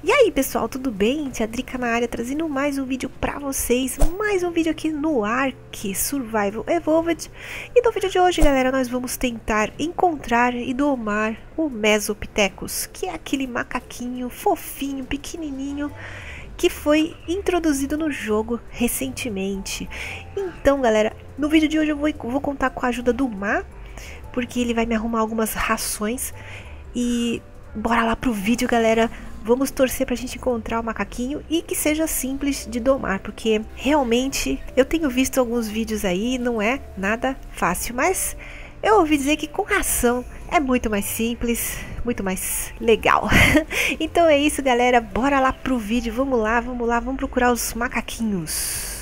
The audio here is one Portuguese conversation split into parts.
E aí pessoal, tudo bem? Tia Drica na área, trazendo mais um vídeo pra vocês. Mais um vídeo aqui no Ark Survival Evolved. E no vídeo de hoje, galera, nós vamos tentar encontrar e domar o Mesopithecus, que é aquele macaquinho fofinho, pequenininho, que foi introduzido no jogo recentemente. Então galera, no vídeo de hoje eu vou contar com a ajuda do Ma, porque ele vai me arrumar algumas rações. E bora lá pro vídeo, galera. Vamos torcer pra gente encontrar o macaquinho e que seja simples de domar, porque realmente eu tenho visto alguns vídeos aí, não é nada fácil, mas eu ouvi dizer que com ração é muito mais simples, muito mais legal. Então é isso, galera, bora lá pro vídeo, vamos lá, vamos procurar os macaquinhos.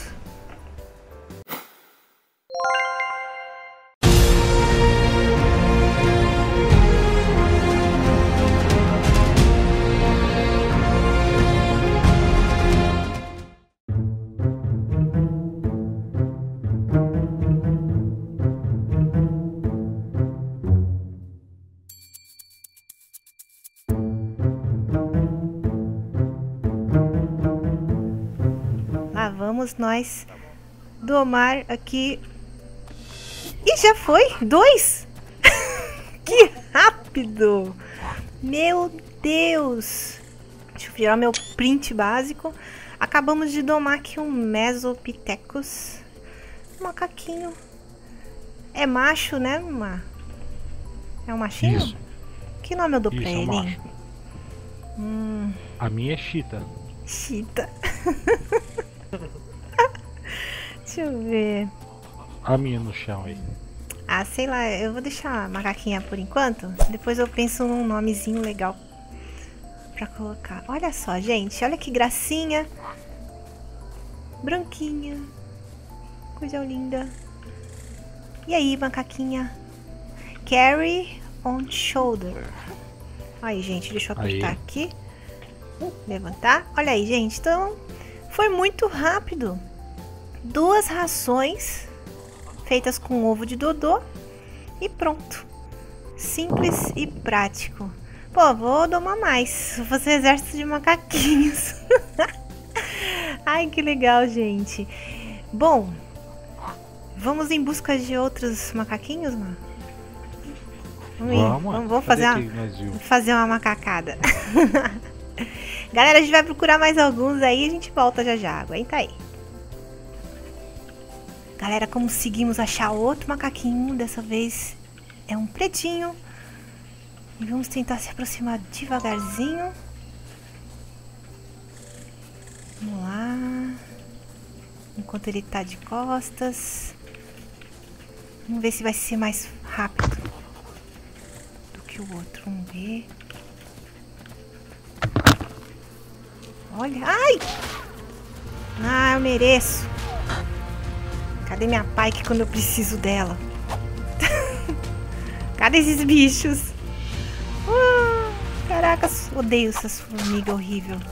Lá vamos nós domar aqui. E já foi? 2? Que rápido! Meu Deus! Deixa eu virar meu print básico. Acabamos de domar aqui um Mesopithecus. Um macaquinho. É macho, né, Ma? É um machinho? Isso. Que nome eu dou pra Isso, é um ele? macho. A minha é Cheetah. Cheetah. Deixa eu ver. A minha no chão aí. Ah, sei lá, eu vou deixar a macaquinha por enquanto. Depois eu penso num nomezinho legal pra colocar. Olha só, gente, olha que gracinha. Branquinha. Coisa linda. E aí, macaquinha? Carry on shoulder. Aí, gente, deixa eu apertar Aí. aqui. Levantar. Olha aí, gente. Então, foi muito rápido. 2 rações feitas com ovo de dodô e pronto. Simples e prático. Pô, vou domar mais. Vou fazer exército de macaquinhos. Ai, que legal, gente. Bom, vamos em busca de outros macaquinhos, mano? Vamos fazer uma macacada. Galera, a gente vai procurar mais alguns aí e a gente volta já já. Aguenta aí. Galera, conseguimos achar outro macaquinho. Dessa vez é um pretinho. E vamos tentar se aproximar devagarzinho. Vamos lá. Enquanto ele tá de costas. Vamos ver se vai ser mais rápido do que o outro. Vamos ver. Olha. Ai! Ah, eu mereço. Cadê minha Pike quando eu preciso dela? Cadê esses bichos? Caraca, odeio essas formigas horríveis.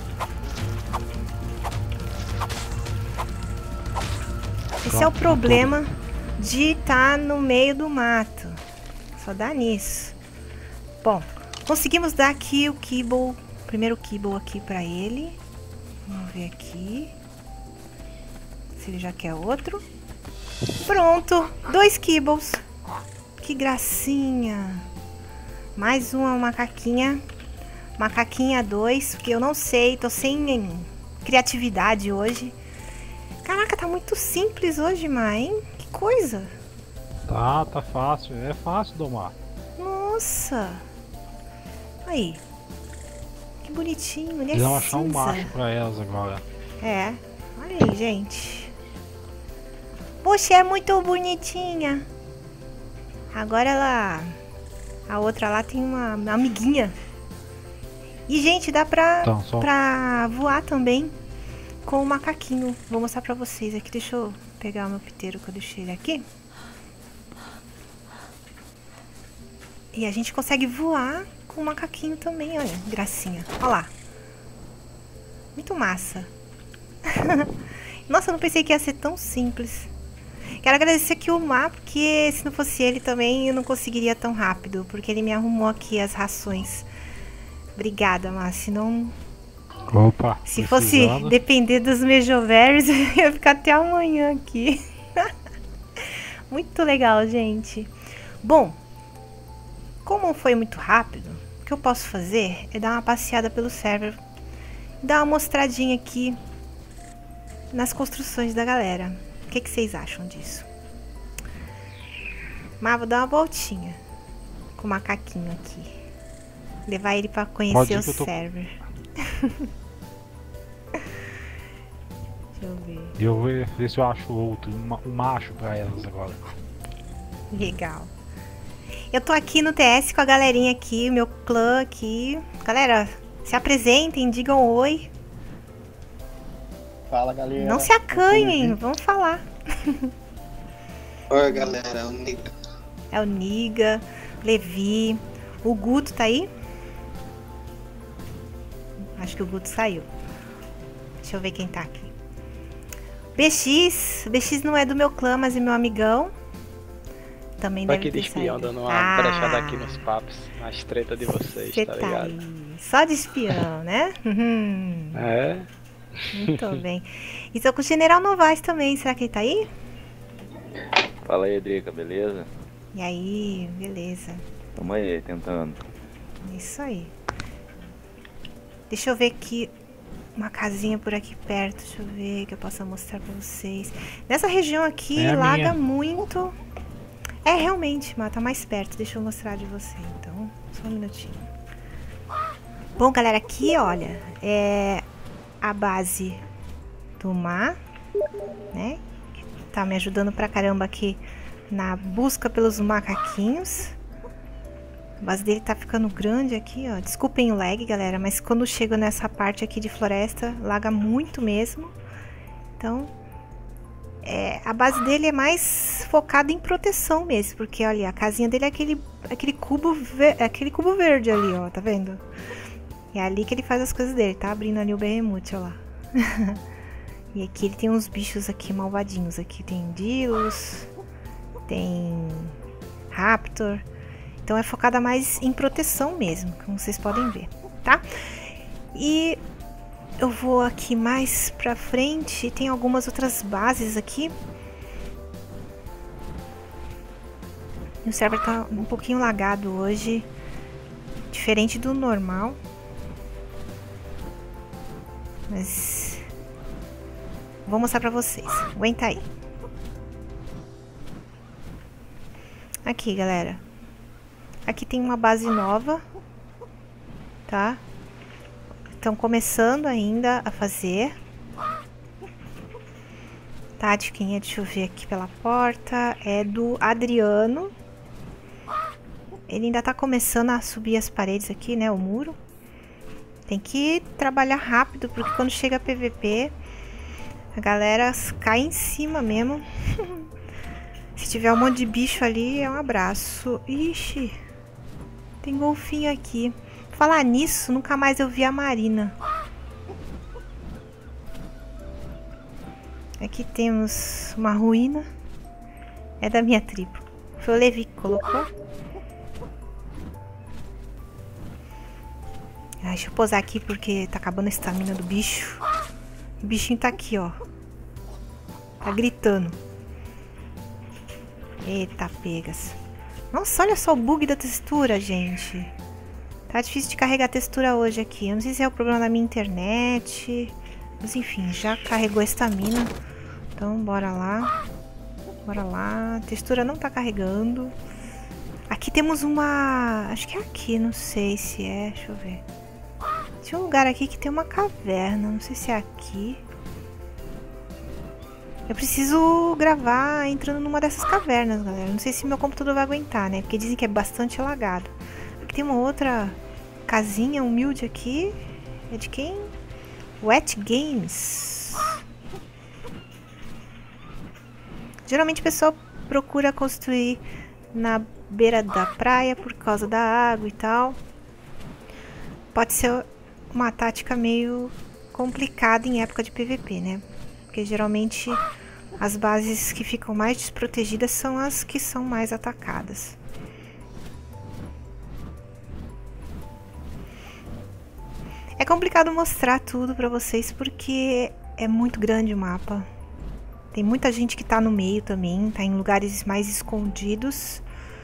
Esse é o problema de estar no meio do mato. Só dá nisso. Bom, conseguimos dar aqui o kibble. Primeiro kibble aqui pra ele. Vamos ver aqui. Se ele já quer outro. Pronto, 2 kibbles. Que gracinha. Mais uma macaquinha. Macaquinha 2, porque eu não sei, tô sem criatividade hoje. Caraca, tá muito simples hoje, mãe. Que coisa. Tá fácil. É fácil domar. Nossa. Aí. Que bonitinho, ele é Precisamos achar um cinza. macho pra elas agora. É, olha aí, gente. Você é muito bonitinha. Agora ela... A outra lá tem uma amiguinha. E, gente, dá pra voar também com o macaquinho. Vou mostrar pra vocês aqui. Deixa eu pegar o meu piteiro que eu deixei ele aqui. E a gente consegue voar com o macaquinho também, olha. Gracinha. Olha lá. Muito massa. Nossa, eu não pensei que ia ser tão simples. Quero agradecer aqui o Ma, porque se não fosse ele também eu não conseguiria tão rápido, porque ele me arrumou aqui as rações. Obrigada, Ma, senão Opa, Se fosse depender dos Mejoverys, eu ia ficar até amanhã aqui. Muito legal, gente. Bom, como foi muito rápido, o que eu posso fazer é dar uma passeada pelo server, dar uma mostradinha aqui nas construções da galera. O que vocês acham disso? Mas vou dar uma voltinha com o macaquinho aqui. Levar ele pra conhecer o server. Deixa eu ver. Eu vou ver se eu acho outro, um macho pra elas agora. Legal. Eu tô aqui no TS com a galerinha aqui, meu clã aqui. Galera, se apresentem, digam oi. Fala, galera. Não se acanhem, vamos falar. Oi, galera, é o Niga. É o Niga, Levi. O Guto tá aí? Acho que o Guto saiu. Deixa eu ver quem tá aqui. BX. BX não é do meu clã, mas é meu amigão. Também Tô deve aqui de ter espião, saído. dando uma brechada aqui nos papos, nas tretas de vocês, Cê tá ligado? aí. Só de espião, né? É. Muito bem. E tô com o General Novaes também. Será que ele tá aí? Fala aí, Drica, beleza? E aí, beleza. Tamo aí, tentando. Isso aí. Deixa eu ver aqui uma casinha por aqui perto. Deixa eu ver que eu possa mostrar pra vocês. Nessa região aqui É a laga minha. muito. É, realmente, mas tá mais perto. Deixa eu mostrar de você, então. Só um minutinho. Bom, galera, aqui, olha, é a base do mar, né? Tá me ajudando pra caramba aqui na busca pelos macaquinhos. A base dele tá ficando grande aqui, ó. Desculpem o lag, galera, mas quando chego nessa parte aqui de floresta, laga muito mesmo. Então, a base dele é mais focada em proteção mesmo, porque, olha, a casinha dele é aquele cubo verde ali, ó, tá vendo? É ali que ele faz as coisas dele, tá abrindo ali o Behemoth, ó lá. E aqui ele tem uns bichos aqui malvadinhos, aqui tem Dilos, tem Raptor. Então é focada mais em proteção mesmo, como vocês podem ver, tá? E eu vou aqui mais pra frente, tem algumas outras bases aqui. O server tá um pouquinho lagado hoje, diferente do normal. Mas vou mostrar pra vocês, aguenta aí. Aqui, galera. Aqui tem uma base nova, tá? Estão começando ainda a fazer. Tá, de quem é? Deixa eu ver aqui pela porta. É do Adriano. Ele ainda tá começando a subir as paredes aqui, né? O muro. Tem que trabalhar rápido, porque quando chega PVP, a galera cai em cima mesmo. Se tiver um monte de bicho ali, é um abraço. Ixi, tem golfinho aqui. Falar nisso, nunca mais eu vi a Marina. Aqui temos uma ruína. É da minha tribo. Foi o Levi que colocou. Ah, deixa eu posar aqui porque tá acabando a estamina do bicho. O bichinho tá aqui, ó. Tá gritando. Eita, pegas. Nossa, olha só o bug da textura, gente. Tá difícil de carregar a textura hoje aqui. Eu não sei se é o problema da minha internet. Mas enfim, já carregou a estamina. Então, bora lá. Bora lá. A textura não tá carregando. Aqui temos uma... Acho que é aqui, não sei se é. Deixa eu ver. Tinha um lugar aqui que tem uma caverna. Não sei se é aqui. Eu preciso gravar entrando numa dessas cavernas, galera. Não sei se meu computador vai aguentar, né? Porque dizem que é bastante alagado. Aqui tem uma outra casinha humilde aqui. É de quem? Wet Games. Geralmente o pessoal procura construir na beira da praia por causa da água e tal. Pode ser uma tática meio complicada em época de PVP, né? Porque geralmente as bases que ficam mais desprotegidas são as que são mais atacadas. É complicado mostrar tudo pra vocês porque é muito grande o mapa. Tem muita gente que tá no meio também, tá em lugares mais escondidos.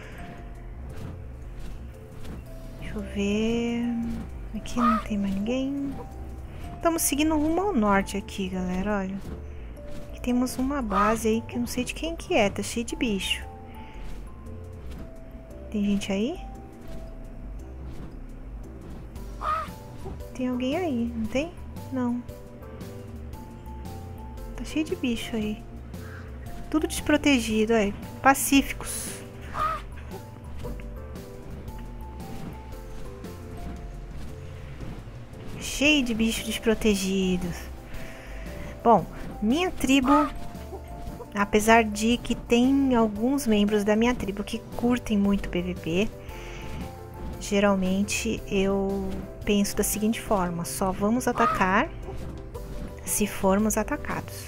Deixa eu ver... Aqui não tem mais ninguém. Estamos seguindo rumo ao norte aqui, galera, olha. Aqui temos uma base aí que eu não sei de quem que é, tá cheio de bicho. Tem gente aí? Tem alguém aí, não tem? Não. Tá cheio de bicho aí. Tudo desprotegido, olha. Pacíficos. Cheio de bichos desprotegidos. Bom, minha tribo, apesar de que tem alguns membros da minha tribo que curtem muito PVP, geralmente eu penso da seguinte forma: só vamos atacar se formos atacados.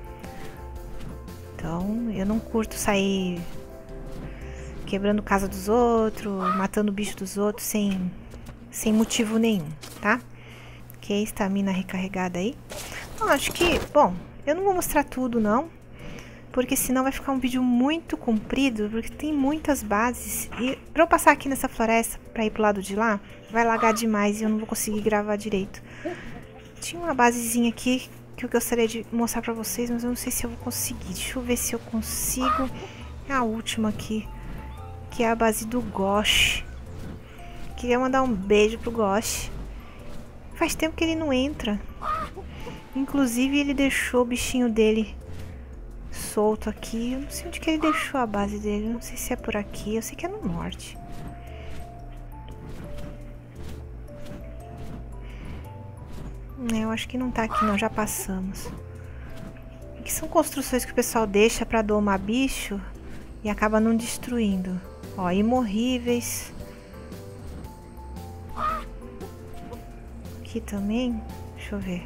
Então eu não curto sair quebrando casa dos outros, matando o bicho dos outros sem motivo nenhum, tá? Ok, estamina recarregada aí. Então, acho que, bom, eu não vou mostrar tudo não, porque senão vai ficar um vídeo muito comprido, porque tem muitas bases. E pra eu passar aqui nessa floresta pra ir pro lado de lá, vai lagar demais e eu não vou conseguir gravar direito. Tinha uma basezinha aqui que eu gostaria de mostrar pra vocês, mas eu não sei se eu vou conseguir. Deixa eu ver se eu consigo. É a última aqui, que é a base do Gosh. Queria mandar um beijo pro Gosh. Faz tempo que ele não entra. Inclusive ele deixou o bichinho dele solto aqui. Eu não sei onde que ele deixou a base dele. Eu não sei se é por aqui. Eu sei que é no norte. Eu acho que não tá aqui não. Já passamos. Aqui são construções que o pessoal deixa pra domar bicho e acaba não destruindo. Ó, imorríveis. Aqui também, deixa eu ver.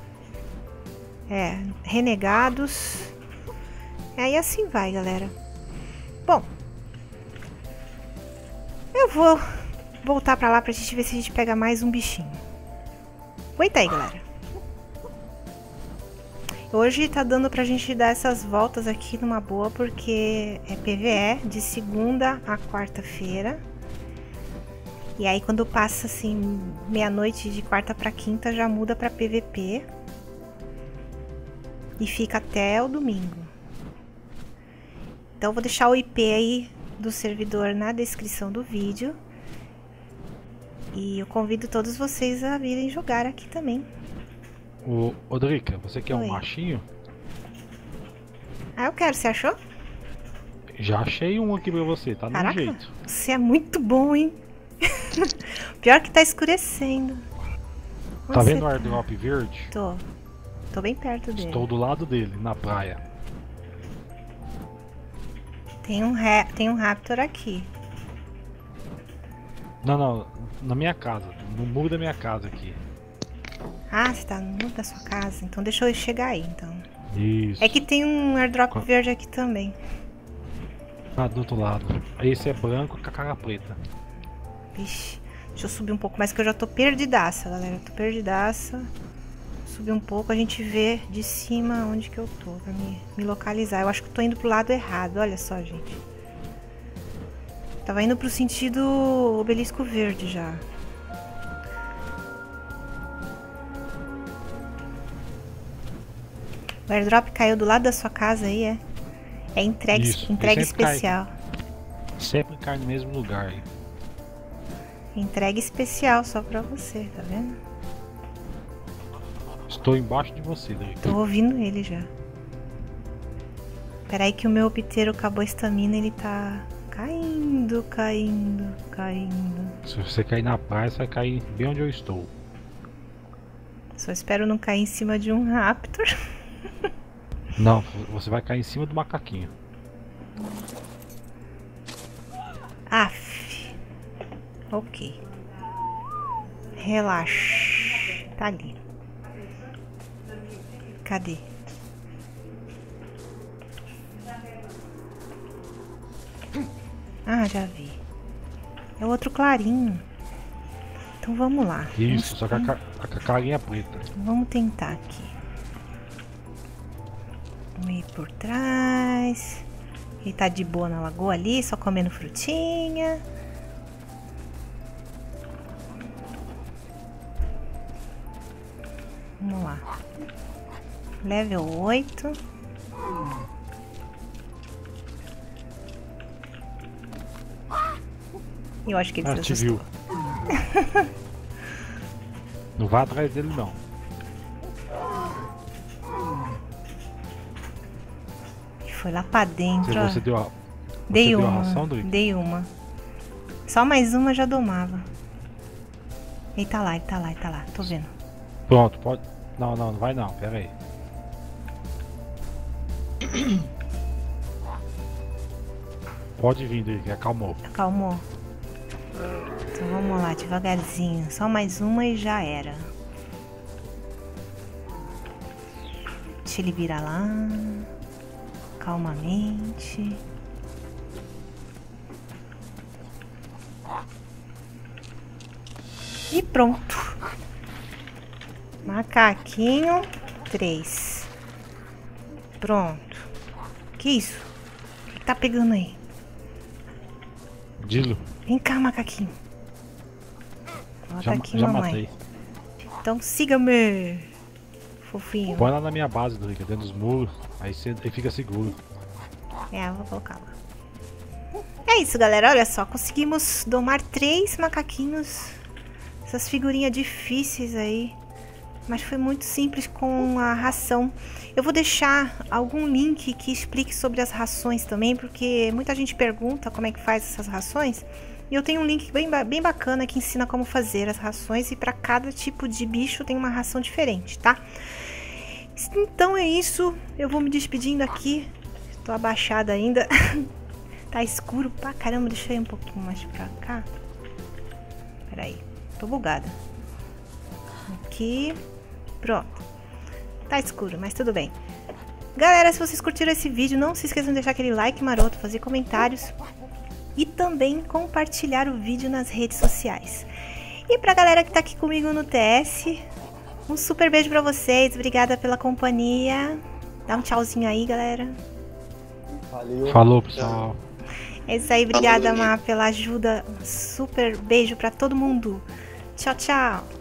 É, renegados. E aí assim vai, galera. Bom, eu vou voltar pra lá pra gente ver se a gente pega mais um bichinho. Aguenta aí, galera. Hoje tá dando pra gente dar essas voltas aqui numa boa, porque é PVE de segunda a quarta-feira. E aí quando passa assim, meia-noite de quarta pra quinta, já muda pra PVP. E fica até o domingo. Então eu vou deixar o IP aí do servidor na descrição do vídeo. E eu convido todos vocês a virem jogar aqui também. Ô Drica, você quer Oi. um machinho? Ah, eu quero, você achou? Já achei um aqui pra você, tá no Caraca, jeito. você é muito bom, hein? Pior que tá escurecendo. Tá Onde vendo o você airdrop verde? Tô bem perto dele. Estou do lado dele, na praia. Tem um raptor aqui. Não, na minha casa, no muro da minha casa aqui. Ah, você tá no muro da sua casa? Então deixa eu chegar aí, então. Isso. É que tem um airdrop verde aqui também. Ah, do outro lado. Esse é branco com a cara preta. Vixe, deixa eu subir um pouco mais que eu já tô perdidaça, galera. Tô perdidaça. Subir um pouco, a gente vê de cima onde que eu tô, pra me localizar. Eu acho que eu tô indo pro lado errado, olha só, gente. Tava indo pro sentido obelisco verde já. O airdrop caiu do lado da sua casa aí, é? É entrega especial. Sempre cai no mesmo lugar aí. Entrega especial só pra você, tá vendo? Estou embaixo de você, Drica. Tô ouvindo ele já. Peraí que o meu piteiro acabou a estamina, ele tá caindo, caindo, caindo. Se você cair na praia, você vai cair bem onde eu estou. Só espero não cair em cima de um raptor. Não, você vai cair em cima do macaquinho. Aff. Ok. Relaxa. Tá ali. Cadê? Ah, já vi. É o outro clarinho. Então vamos lá. Isso, só que a carinha preta. Vamos tentar aqui. Vamos ir por trás. Ele tá de boa na lagoa ali, só comendo frutinha. Vamos lá. Level 8. Eu acho que ele se te assustou. viu. Não vá atrás dele não. Foi lá pra dentro, ó. Você deu a, Dei você deu a uma, ração, Drake? dei uma. Só mais uma já domava. Ele tá lá, ele tá lá, ele tá lá. Tô vendo. Pronto, pode. Não, não vai não, pera aí. Pode vir, Drake, acalmou. Acalmou. Então vamos lá, devagarzinho. Só mais uma e já era. Deixa ele virar lá. Calmamente. E pronto. Macaquinho 3. Pronto. Que isso? O que tá pegando aí? Dilo, Vem cá, macaquinho. Bota já, aqui, já mamãe. matei. Então siga-me. Fofinho. Põe lá na minha base, Drake, dentro dos muros. Aí você fica seguro. É, eu vou colocar lá. É isso, galera. Olha só, conseguimos domar 3 macaquinhos. Essas figurinhas difíceis aí. Mas foi muito simples com a ração. Eu vou deixar algum link que explique sobre as rações também, porque muita gente pergunta como é que faz essas rações. E eu tenho um link bem bacana que ensina como fazer as rações. E para cada tipo de bicho tem uma ração diferente, tá? Então é isso. Eu vou me despedindo aqui. Tô abaixada ainda. Tá escuro pra caramba. Deixa eu ir um pouquinho mais pra cá. Pera aí. Tô bugada. Aqui. Pronto. Tá escuro, mas tudo bem. Galera, se vocês curtiram esse vídeo, não se esqueçam de deixar aquele like maroto, fazer comentários. E também compartilhar o vídeo nas redes sociais. E pra galera que tá aqui comigo no TS, um super beijo pra vocês. Obrigada pela companhia. Dá um tchauzinho aí, galera. Valeu. Falou, pessoal. É isso aí, obrigada, Má, pela ajuda. Super beijo pra todo mundo. Tchau, tchau.